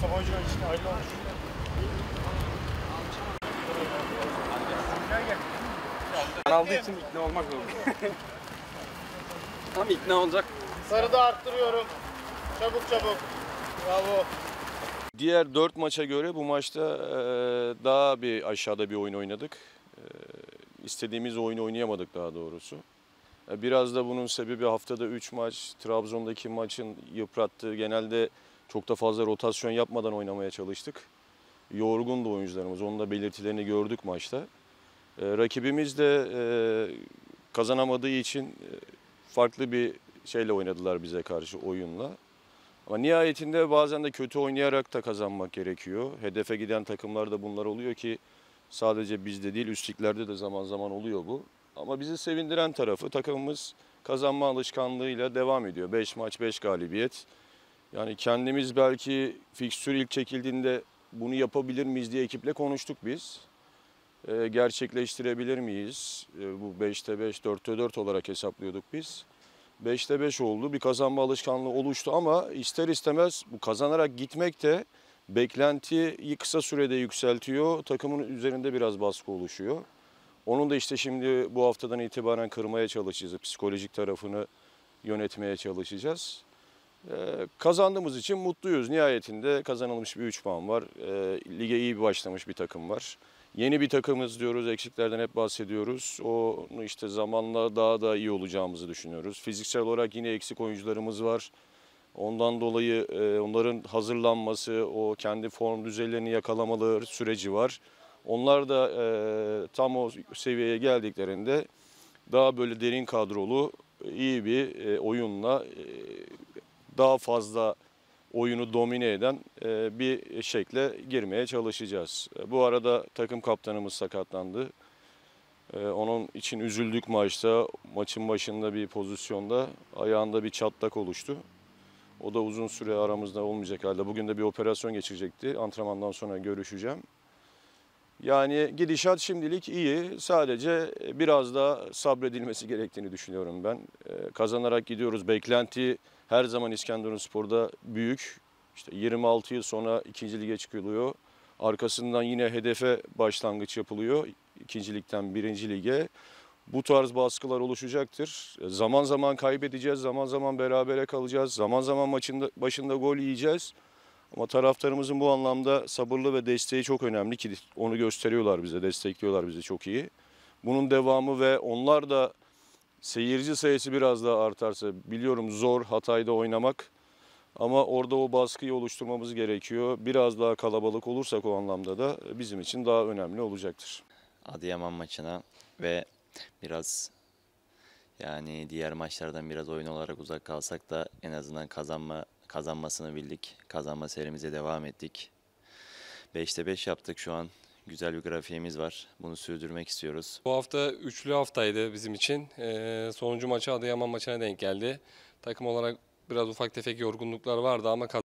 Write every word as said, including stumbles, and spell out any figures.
Mustafa Hoca işte ayrı olmuş. Ben aldığı için ikna olmak zorunda. Tam ikna olacak. Sarıda arttırıyorum. Çabuk çabuk. Bravo. Diğer dört maça göre bu maçta e, daha bir aşağıda bir oyun oynadık. E, istediğimiz oyunu oynayamadık daha doğrusu. E, biraz da bunun sebebi haftada üç maç, Trabzon'daki maçın yıprattığı, genelde çok da fazla rotasyon yapmadan oynamaya çalıştık. Yorgundu oyuncularımız, onun da belirtilerini gördük maçta. E, rakibimiz de e, kazanamadığı için e, farklı bir şeyle oynadılar bize karşı, oyunla. Ama nihayetinde bazen de kötü oynayarak da kazanmak gerekiyor. Hedefe giden takımlar da bunlar oluyor ki sadece bizde değil, üst liglerde de zaman zaman oluyor bu. Ama bizi sevindiren tarafı, takımımız kazanma alışkanlığıyla devam ediyor. beş maç beş galibiyet. Yani kendimiz belki fikstür ilk çekildiğinde bunu yapabilir miyiz diye ekiple konuştuk biz. Ee, gerçekleştirebilir miyiz? Ee, bu beşte beş, dörtte dört olarak hesaplıyorduk biz. beşte beş oldu. Bir kazanma alışkanlığı oluştu ama ister istemez bu kazanarak gitmek de beklentiyi kısa sürede yükseltiyor. Takımın üzerinde biraz baskı oluşuyor. Onun da işte şimdi bu haftadan itibaren kırmaya çalışacağız. Psikolojik tarafını yönetmeye çalışacağız. Ee, kazandığımız için mutluyuz. Nihayetinde kazanılmış bir üç puan var. Ee, lige iyi bir başlamış bir takım var. Yeni bir takımız diyoruz, eksiklerden hep bahsediyoruz. Onu işte zamanla daha da iyi olacağımızı düşünüyoruz. Fiziksel olarak yine eksik oyuncularımız var. Ondan dolayı e, onların hazırlanması, o kendi form düzeylerini yakalamaları süreci var. Onlar da e, tam o seviyeye geldiklerinde daha böyle derin kadrolu, iyi bir e, oyunla e, daha fazla oyunu domine eden e, bir şekle girmeye çalışacağız. E, bu arada takım kaptanımız sakatlandı. E, onun için üzüldük maçta. Maçın başında bir pozisyonda ayağında bir çatlak oluştu. O da uzun süre aramızda olmayacak halde. Bugün de bir operasyon geçirecekti. Antrenmandan sonra görüşeceğim. Yani gidişat şimdilik iyi. Sadece biraz daha sabredilmesi gerektiğini düşünüyorum ben. E, kazanarak gidiyoruz. Beklenti her zaman İskenderunspor'da büyük. İşte yirmi altı yıl sonra ikinci lige çıkılıyor. Arkasından yine hedefe başlangıç yapılıyor. İkinci ligden birinci lige. Bu tarz baskılar oluşacaktır. Zaman zaman kaybedeceğiz, zaman zaman berabere kalacağız. Zaman zaman maçın başında gol yiyeceğiz. Ama taraftarımızın bu anlamda sabırlı ve desteği çok önemli ki onu gösteriyorlar bize, destekliyorlar bizi çok iyi. Bunun devamı ve onlar da seyirci sayısı biraz daha artarsa, biliyorum zor Hatay'da oynamak ama orada o baskıyı oluşturmamız gerekiyor. Biraz daha kalabalık olursak o anlamda da bizim için daha önemli olacaktır. Adıyaman maçına ve biraz yani diğer maçlardan biraz oyun olarak uzak kalsak da en azından kazanma kazanmasını bildik. Kazanma serimize devam ettik. beşte beş yaptık şu an. Güzel bir grafiğimiz var. Bunu sürdürmek istiyoruz. Bu hafta üçlü haftaydı bizim için. Ee, sonuncu maçı Adıyaman maçına denk geldi. Takım olarak biraz ufak tefek yorgunluklar vardı ama